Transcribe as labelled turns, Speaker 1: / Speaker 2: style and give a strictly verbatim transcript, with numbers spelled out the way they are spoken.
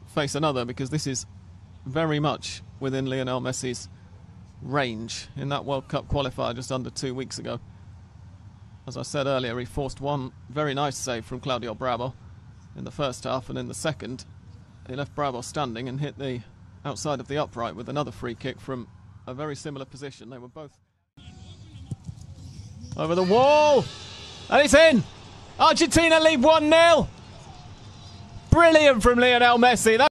Speaker 1: face another, because this is very much within Lionel Messi's range in that World Cup qualifier just under two weeks ago. As I said earlier, he forced one very nice save from Claudio Bravo in the first half, and in the second he left Bravo standing and hit the outside of the upright with another free kick from a very similar position. They were both over the wall, and it's in. Argentina lead one nil. Brilliant from Lionel Messi. That